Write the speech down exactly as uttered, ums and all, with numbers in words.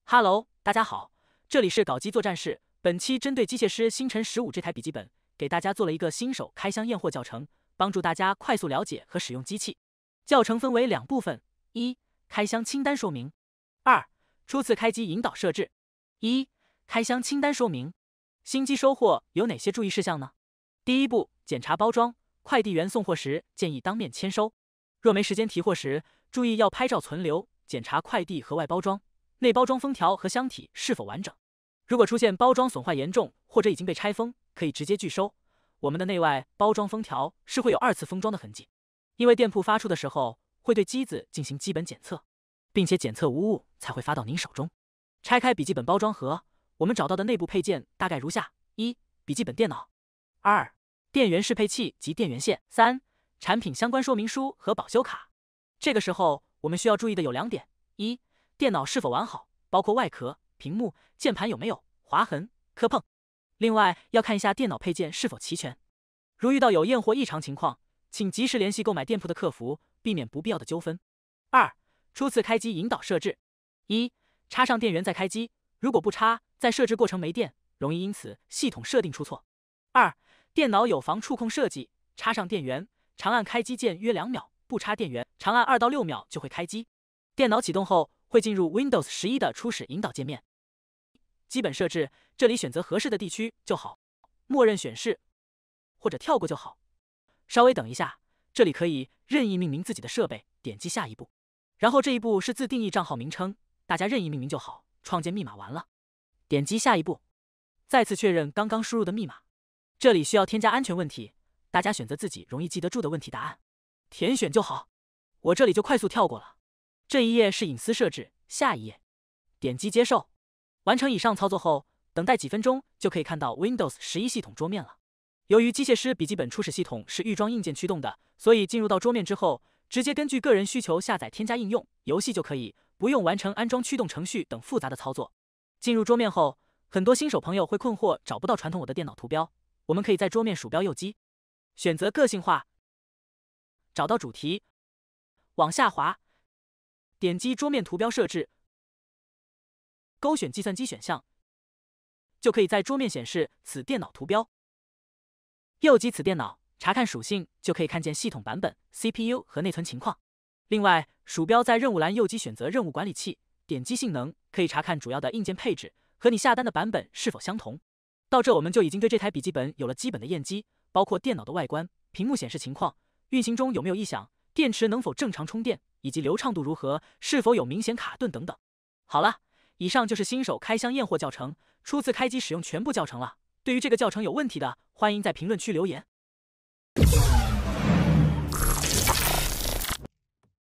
哈喽，大家好，这里是搞机作战室。本期针对机械师星辰十五这台笔记本，给大家做了一个新手开箱验货教程，帮助大家快速了解和使用机器。教程分为两部分：一、开箱清单说明；二、初次开机引导设置。一、开箱清单说明。新机收货有哪些注意事项呢？第一步，检查包装。快递员送货时建议当面签收，若没时间提货时，注意要拍照存留，检查快递和外包装。内包装封条和箱体是否完整？如果出现包装损坏严重或者已经被拆封，可以直接拒收。我们的内外包装封条是会有二次封装的痕迹，因为店铺发出的时候会对机子进行基本检测，并且检测无误才会发到您手中。拆开笔记本包装盒，我们找到的内部配件大概如下：一、笔记本电脑；二、电源适配器及电源线；三、产品相关说明书和保修卡。这个时候我们需要注意的有两点：一、电脑是否完好，包括外壳、屏幕、键盘有没有划痕、磕碰。另外要看一下电脑配件是否齐全。如遇到有验货异常情况，请及时联系购买店铺的客服，避免不必要的纠纷。二、初次开机引导设置。一、插上电源再开机，如果不插，在设置过程没电，容易因此系统设定出错。二、电脑有防触控设计，插上电源，长按开机键约两秒，不插电源，长按二到六秒就会开机。电脑启动后会进入 Windows 十一的初始引导界面。基本设置，这里选择合适的地区就好，默认显示或者跳过就好。稍微等一下，这里可以任意命名自己的设备，点击下一步。然后这一步是自定义账号名称，大家任意命名就好，创建密码完了，点击下一步，再次确认刚刚输入的密码。这里需要添加安全问题，大家选择自己容易记得住的问题答案，填选就好。我这里就快速跳过了。这一页是隐私设置，下一页，点击接受。完成以上操作后，等待几分钟就可以看到 Windows 十一系统桌面了。由于机械师笔记本初始系统是预装硬件驱动的，所以进入到桌面之后，直接根据个人需求下载添加应用、游戏就可以，不用完成安装驱动程序等复杂的操作。进入桌面后，很多新手朋友会困惑找不到传统我的电脑图标，我们可以在桌面鼠标右击，选择个性化，找到主题，往下滑，点击桌面图标设置，勾选计算机选项，就可以在桌面显示此电脑图标。右击此电脑，查看属性就可以看见系统版本、C P U 和内存情况。另外，鼠标在任务栏右击选择任务管理器，点击性能，可以查看主要的硬件配置和你下单的版本是否相同。到这我们就已经对这台笔记本有了基本的验机，包括电脑的外观、屏幕显示情况、运行中有没有异响、电池能否正常充电，以及流畅度如何，是否有明显卡顿等等。好了，以上就是新手开箱验货教程，初次开机使用全部教程了。对于这个教程有问题的，欢迎在评论区留言。